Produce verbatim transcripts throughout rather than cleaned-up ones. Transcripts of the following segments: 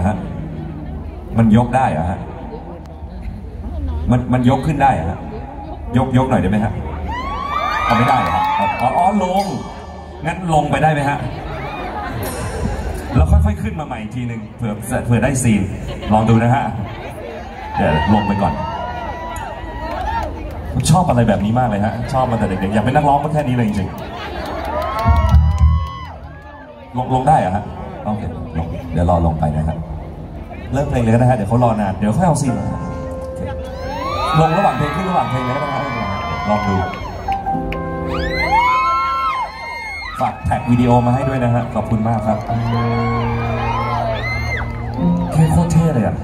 ฮะมันยกได้เหรอฮะมันมันยกขึ้นได้เหรอฮะยกยกหน่อยได้ไหมฮะเอาไม่ได้เหรอครับอ๋ออ๋อลงงั้นลงไปได้ไหมฮะแล้วค่อยๆขึ้นมาใหม่อีกทีหนึ่งเผื่อเผื่อได้ซีนลองดูนะฮะเดี๋ยวลงไปก่อนชอบอะไรแบบนี้มากเลยฮะชอบมาแต่เด็กๆอยากเป็นนักร้องก็แค่นี้เลยจริงๆลงลงได้เหรอฮะโอเคลงเดี๋ยวรอลงไปนะครับเริ่มเพลงเลยนะฮะเดี๋ยวเขารอนานเดี๋ยวค่อยเอาซีนมาลงระหว่างเพลงขึ้นระหว่างเพลงเลยนะฮะลองดูฝากแท็กวิดีโอมาให้ด้วยนะฮะขอบคุณมากครับเท่โคตรเท่เลยอ่ะ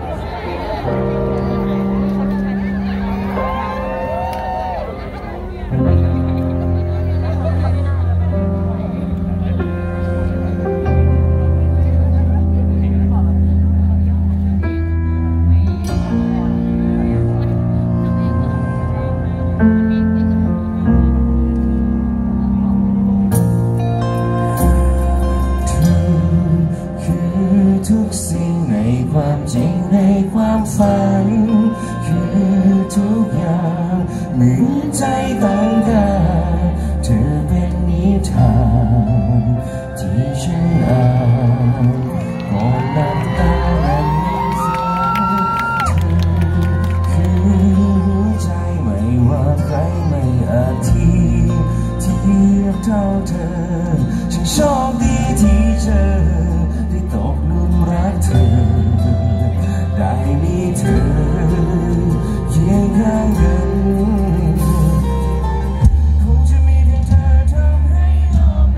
ทุกสิ่งในความจริงในความฝันคือทุกอย่างเหมือนใจต่างกันเธอเป็นนิทานที่ฉันอ่านก่อนน้ำตานั้นเธอคือหัวใจไม่ว่าใครไม่อาจเทียบเทียบเท่าเธอฉันโชคดีที่เจอตกหลุมรักเธอได้มีเธอเคียงข้างกันคงจะมีเพียงเธอทำให้โลก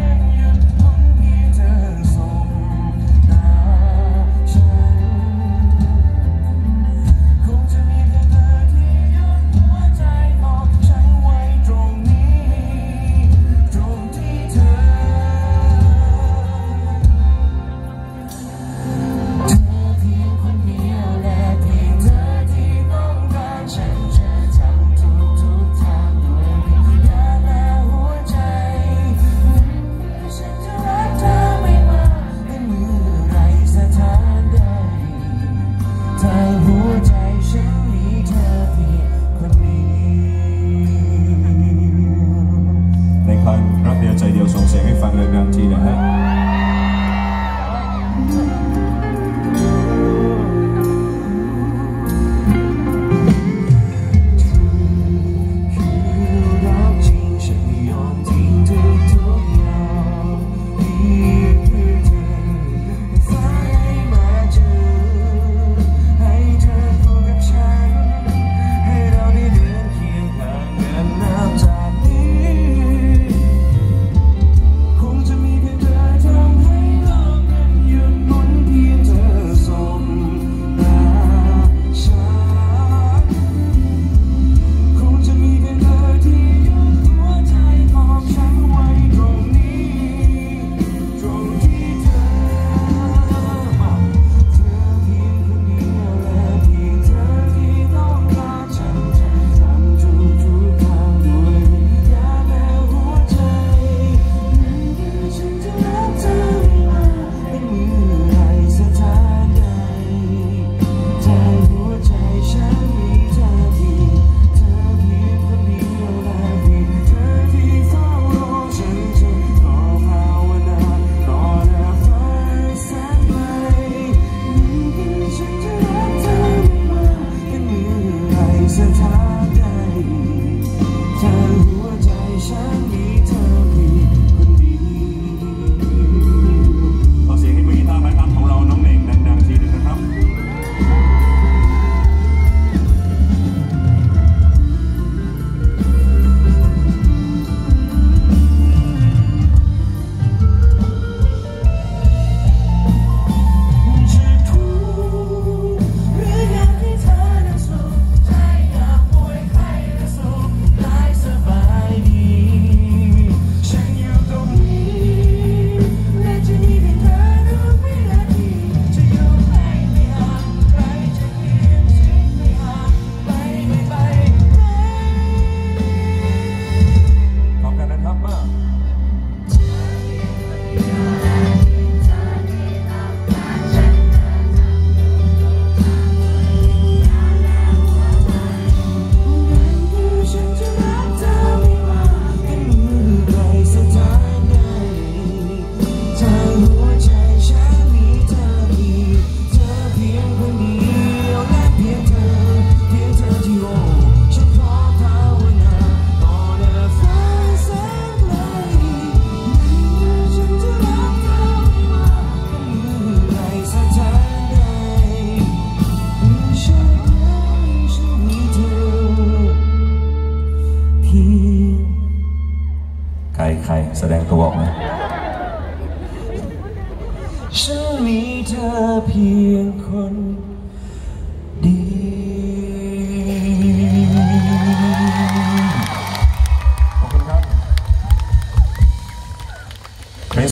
ดงตัวออกมาฉันมีเธอเพียง